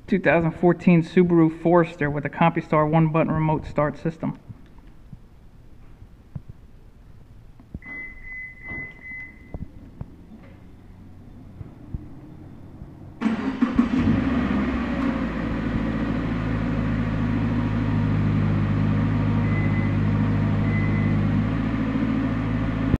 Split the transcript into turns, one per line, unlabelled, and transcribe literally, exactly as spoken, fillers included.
two thousand fourteen Subaru Forester with a CompuStar one-button remote start system.